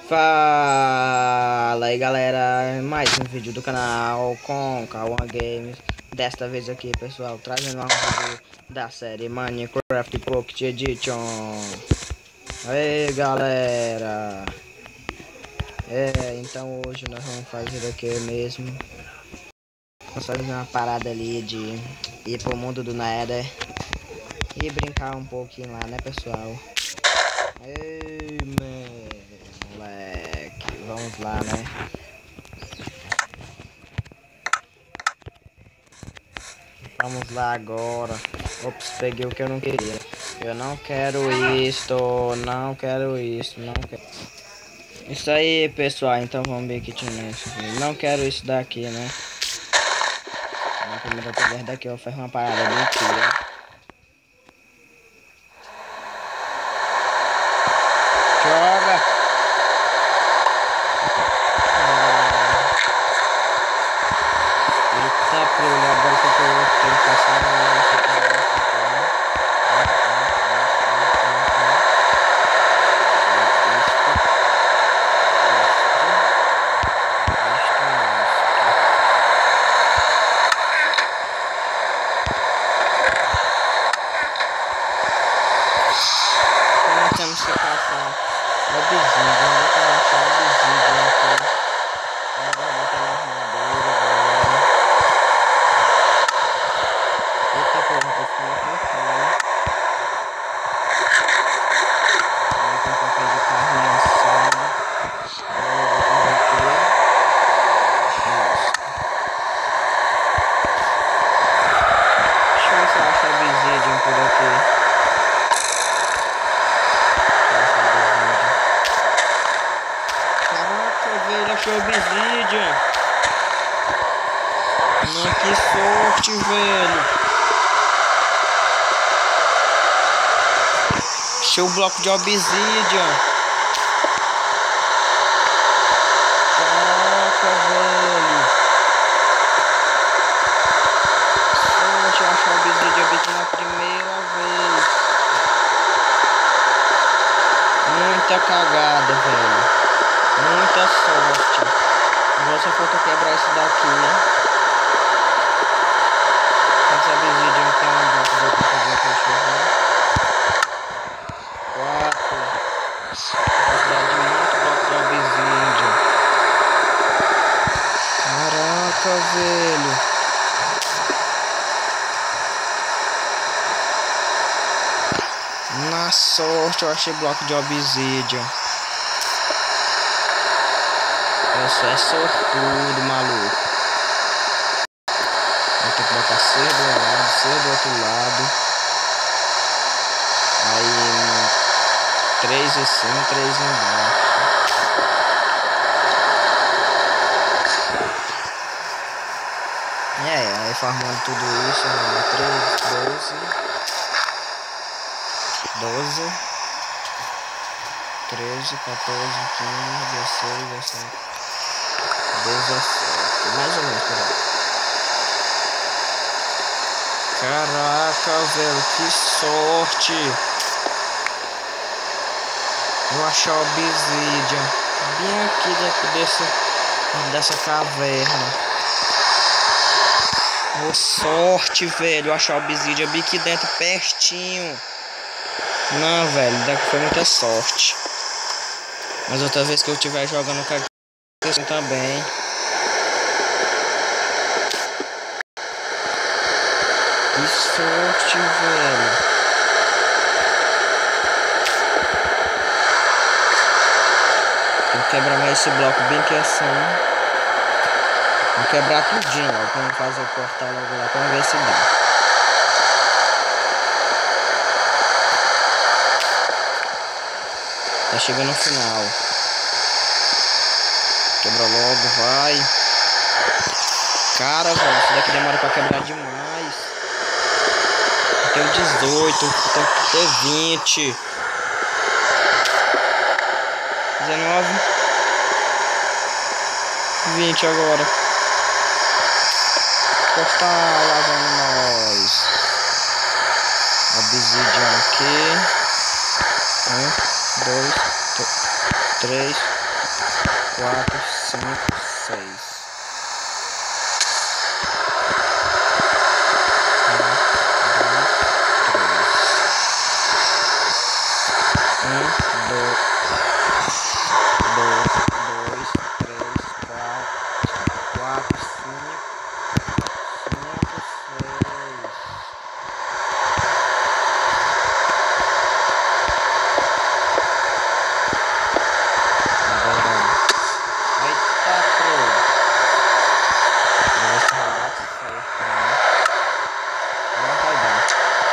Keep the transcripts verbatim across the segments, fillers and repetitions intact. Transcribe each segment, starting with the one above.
Fala aí galera, mais um vídeo do canal com Kawan Games. Desta vez aqui pessoal, trazendo um vídeo da série Minecraft Pocket Edition. Aí galera, é, então hoje nós vamos fazer aqui mesmo. Vamos fazer uma parada ali de ir pro mundo do Nether e brincar um pouquinho lá, né pessoal? Ei, moleque, vamos lá, né? Vamos lá agora. Ops, peguei o que eu não queria. Eu não quero isto, não quero isso, não quero. Isso aí, pessoal, então vamos ver que tinha isso. Não quero isso daqui, né? Na primeira pegar daqui, eu faço uma parada bem aqui, ó. Joga! Eita, pelo agora que eu tô tendo que passar no temos que passar o vizinho, vamos ver como achar o vizinho aqui. Vamos botar na armadura agora. Eita porra, tô ficando com fome. Vamos ter um pouquinho de carne assada. Vamos botar aqui. Isso. Deixa eu ver se eu acho o vizinho por aqui. Ele achou obsidian. Não, que sorte, velho. Achei o bloco de obsidian. Caraca, velho. Sorte, eu achei o obsidian bem na primeira vez. Muita cagada, velho. Muita sorte. Agora só falta quebrar isso daqui, né? Essa obsidian tem um bloco de obsidian pra enxergar. Quatro. Quantidade de muito bloco de obsidian. Caraca, velho. Na sorte eu achei bloco de obsidian. Nossa, é sortudo, maluco. Vou ter que botar C do lado, C do outro lado. Aí três em cima, três embaixo. É, aí formando tudo isso, vai dar três, doze. doze. treze, quatorze, quinze, dezesseis, dezessete. dezessete, mais ou menos por aí. Caraca, velho, que sorte! Vou achar o obsidian bem aqui dentro desse, dessa caverna. Oh, sorte, velho, achar o obsidian bem aqui dentro, pertinho. Não, velho, daqui foi muita sorte. Mas outra vez que eu estiver jogando com a assim também. Que sorte, velho. Vou quebrar mais esse bloco bem que assim. Vou quebrar tudinho, ó. Vamos fazer o portal logo lá pra ver se dá. Tá chegando no final. Quebra logo, vai. Cara, velho, isso daqui demora pra quebrar demais. Eu tenho dezoito, eu tenho que ter vinte. dezenove. vinte agora. Portal, lá vamos nós. Obsidian aqui. Um, dois, três, quatro, cinco, seis. Um, dois, dois, dois, três, quatro, quatro, cinco, cinco, seis. Agora, aí tá pronto. Vou ver se vai dar certo, né? Não vai dar.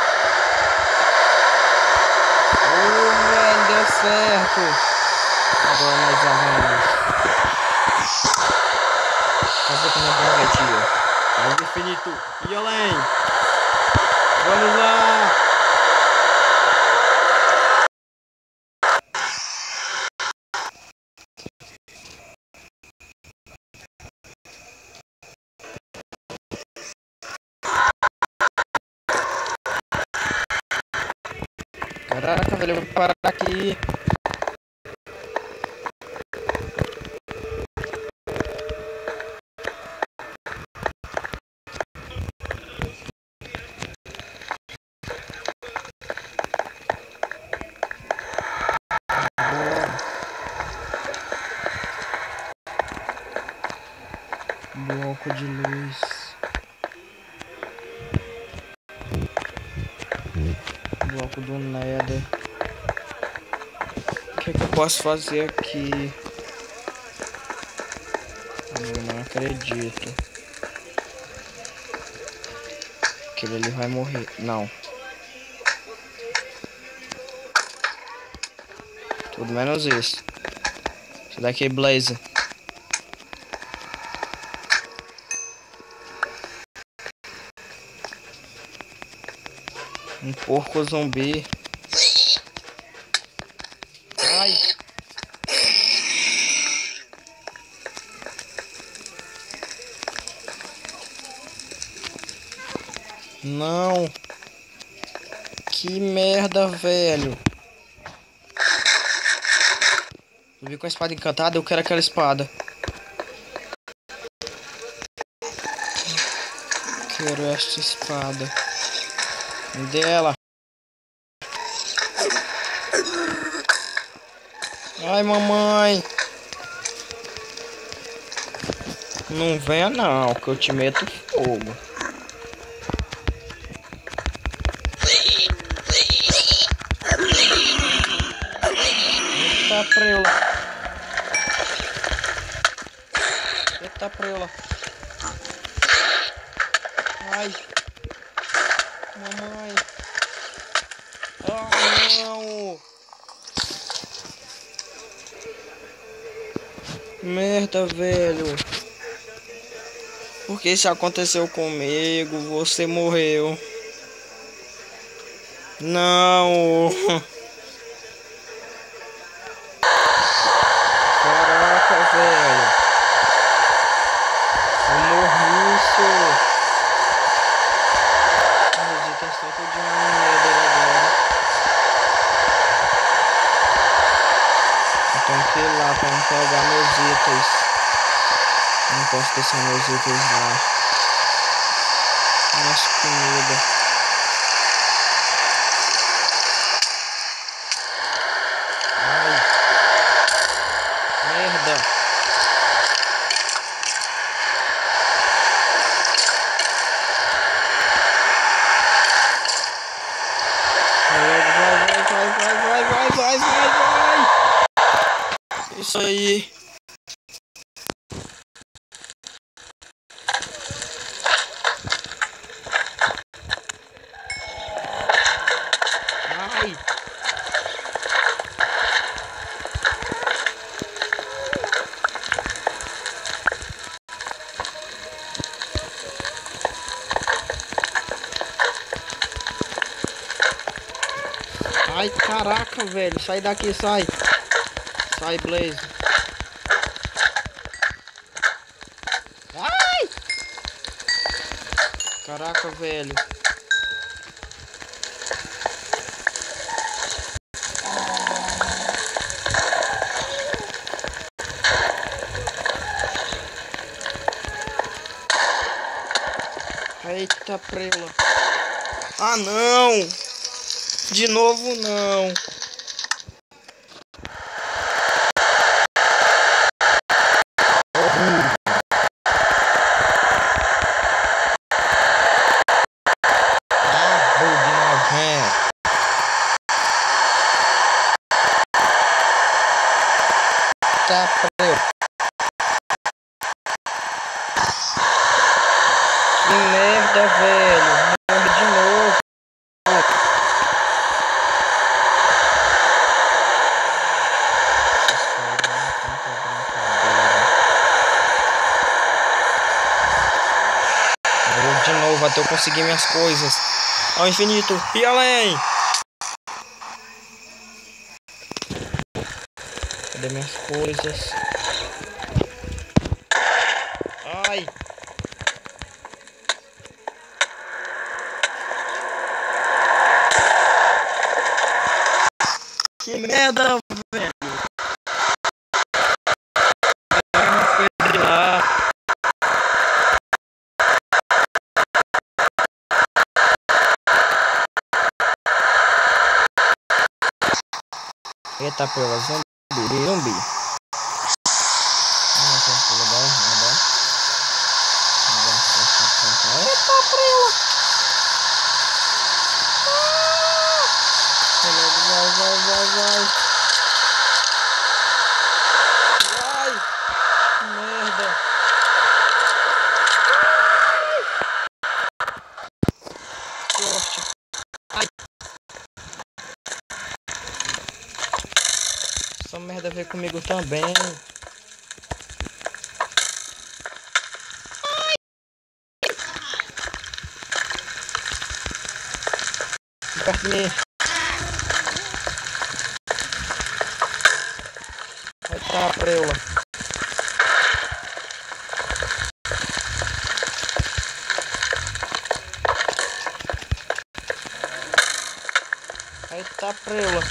Oh, velho, deu certo. Agora nós vamos fazer como um objetivo. Mais infinito e além. Vamos lá. Caraca, velho, eu vou parar aqui. Bloco de luz. Bloco do Nether. O que é que eu posso fazer aqui? Eu não acredito. Aquele ali vai morrer. Não. Tudo menos isso. Isso daqui é Blaze. Um porco zumbi. Ai. Não. Que merda, velho. Eu vi com a espada encantada, eu quero aquela espada. Quero esta espada. Me dê ela. Ai, mamãe. Não venha não, que eu te meto fogo. Eita preula. Eita preula. Ai. Mamãe. Ah, não. Merda, velho. Porque isso aconteceu comigo. Você morreu. Não. Caraca, velho. Eu morri, isso. Os itens estão tudo de Nether agora. Eu tenho que ir lá pra não pegar meus itens. Não posso deixar meus itens lá. Minhas comidas. Ai. Merda. Vai, vai, vai, vai, vai, vai, vai, vai, vai. Isso aí. Ai. Ai, caraca, velho. Sai daqui, sai. Sai, Blaze. Ai! Caraca, velho. Eita prela. Ah, não. De novo, não. Ah, bug nojento. Eita prela. Que merda, velho. Morre de novo. Morro de novo até eu conseguir minhas coisas. Ao infinito e além. Cadê minhas coisas? Ai. Que merda, velho. Eita, pela zumbi, zumbi. Eita, prela. Vai, vai, vai, vai. Vai. Que merda. Sorte. Ai. Essa merda veio comigo também. Perto de mim. Eita, prela. Eita, prela.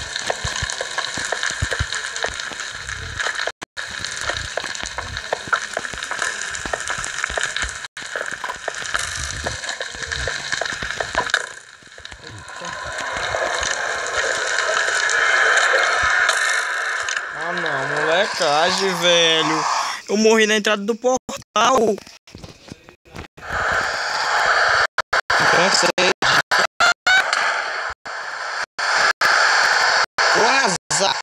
Ah não, molecagem, velho. Eu morri na entrada do portal. Cansei. Vaza.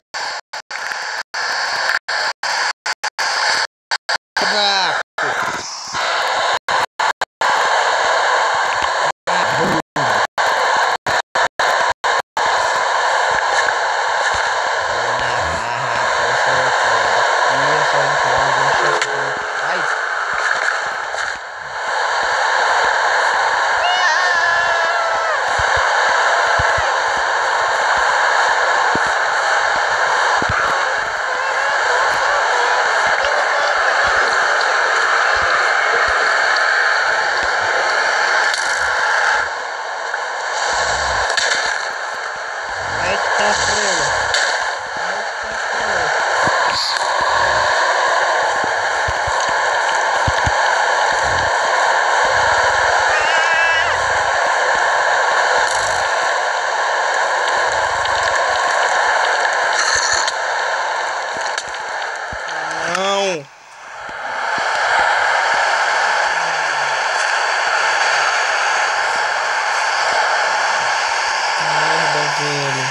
Caraca. Não. Merda, velho.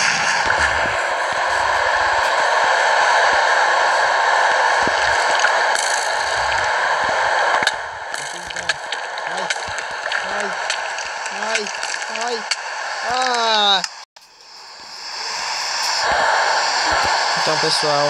Ai, ai, ai, ai. Ah. Então, pessoal,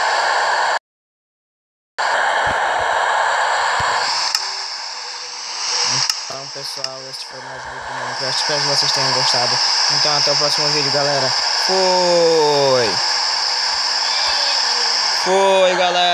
então, pessoal, este foi mais um vídeo do Minecraft. Espero que vocês tenham gostado. Então, até o próximo vídeo, galera. Foi! Foi, galera!